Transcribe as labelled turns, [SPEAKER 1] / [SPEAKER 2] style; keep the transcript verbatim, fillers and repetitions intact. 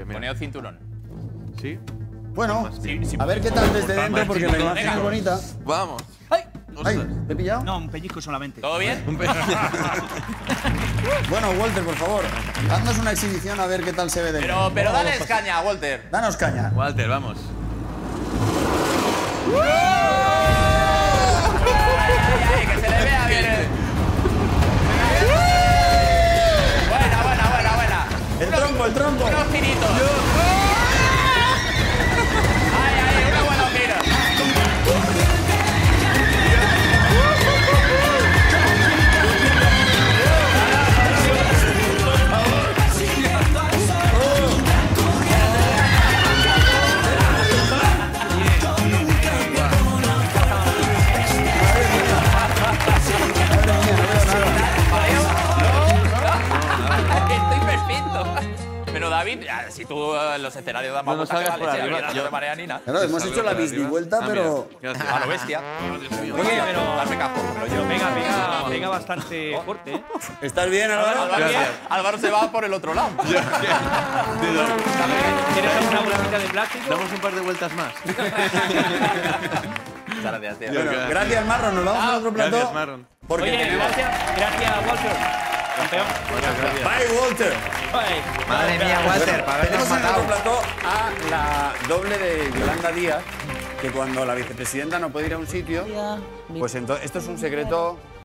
[SPEAKER 1] Poned cinturón.
[SPEAKER 2] ¿Sí?
[SPEAKER 3] Bueno,
[SPEAKER 1] Sí, sí,
[SPEAKER 3] a ver qué tal desde dentro, porque la imagen
[SPEAKER 1] Venga.
[SPEAKER 3] es bonita.
[SPEAKER 2] Vamos.
[SPEAKER 1] ¡Ay!
[SPEAKER 3] Ay, ¿te he pillado?
[SPEAKER 4] No, un pellizco solamente.
[SPEAKER 1] ¿Todo bien?
[SPEAKER 3] Bueno, Walter, por favor, haznos una exhibición a ver qué tal se ve de
[SPEAKER 1] Pero, pero dale caña, Walter.
[SPEAKER 3] Danos caña.
[SPEAKER 2] Walter, vamos.
[SPEAKER 1] Ay, ay, que se le vea bien. el- Buena, buena, buena, buena.
[SPEAKER 3] El tronco, el tronco.
[SPEAKER 1] Unos giritos. Ay, ay, una buena gira. Estoy perfecto. Pero David, ya, si tú eh, los escenarios dan más
[SPEAKER 2] No, no
[SPEAKER 1] vueltas que
[SPEAKER 2] salgas
[SPEAKER 1] la
[SPEAKER 2] por
[SPEAKER 1] leche,
[SPEAKER 2] arriba,
[SPEAKER 1] no
[SPEAKER 2] yo-
[SPEAKER 1] te marea ni nada.
[SPEAKER 3] Claro, hemos hecho la bisbivuelta, pero...
[SPEAKER 1] A lo bestia.
[SPEAKER 4] Oye, pero,
[SPEAKER 1] Darme cajo, pero yo.
[SPEAKER 4] pero pega, pega, pega bastante fuerte, ¿eh?
[SPEAKER 3] ¿Estás bien, Álvaro?
[SPEAKER 1] Álvaro, Álvaro se va por el otro lado.
[SPEAKER 4] ¿Quieres alguna bolsita de plástico?
[SPEAKER 2] Damos un par de vueltas más.
[SPEAKER 1] Gracias, tío.
[SPEAKER 3] Bueno, gracias, Marron. Nos vamos a otro plató.
[SPEAKER 2] Gracias, Marron.
[SPEAKER 3] Porque
[SPEAKER 4] Oye,
[SPEAKER 3] tenemos...
[SPEAKER 4] gracias, gracias, Walter. Campeón.
[SPEAKER 3] Bye, Walter.
[SPEAKER 4] Ay,
[SPEAKER 5] Madre mía, Walter, para habernos
[SPEAKER 3] Tenemos en el
[SPEAKER 5] matado.
[SPEAKER 3] otro plató a la doble de Yolanda Díaz, que cuando la vicepresidenta no puede ir a un sitio, pues entonces, esto es un secreto